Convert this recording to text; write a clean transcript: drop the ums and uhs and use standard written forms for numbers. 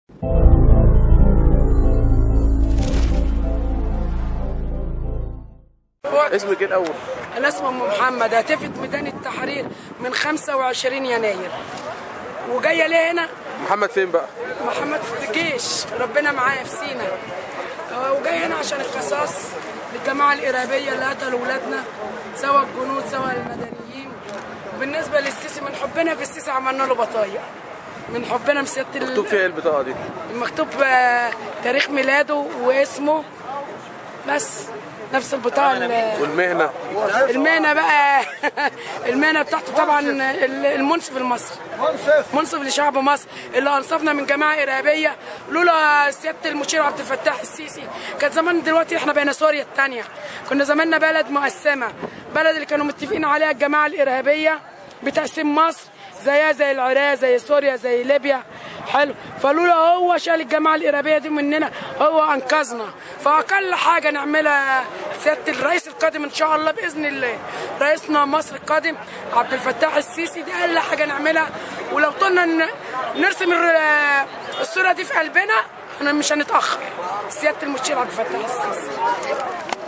اسمك ايه الاول؟ انا اسمي ام محمد، هتفت ميدان التحرير من 25 يناير وجايه ليه هنا. محمد فين بقى؟ محمد في الجيش، ربنا معايا في سينا، وجاي هنا عشان القصاص للجماعه الارهابيه اللي قتلوا ولادنا، سواء الجنود سواء المدنيين. وبالنسبه للسيسي، من حبنا في السيسي عملنا له بطايق، من حبنا في سياده. مكتوب فيها ايه البطاقه دي؟ مكتوب تاريخ ميلاده واسمه، بس نفس البطاقه. والمهنه؟ المهنه بقى المهنه بتاعته طبعا المنصف المصري، منصف لشعب مصر اللي انصفنا من جماعه ارهابيه. لولا سياده المشير عبد الفتاح السيسي كان زمان دلوقتي احنا بقينا سوريا الثانيه، كنا زماننا بلد مقسمه، بلد اللي كانوا متفقين عليها الجماعه الارهابيه بتقسيم مصر، زيها زي العراق زي سوريا زي ليبيا. حلو، فلولا هو شال الجماعه الارهابيه دي مننا هو انقذنا. فاقل حاجه نعملها سياده الرئيس القادم ان شاء الله باذن الله، رئيسنا مصر القادم عبد الفتاح السيسي، دي اقل حاجه نعملها. ولو طلنا نرسم الصوره دي في قلبنا احنا مش هنتاخر. سياده المشير عبد الفتاح السيسي.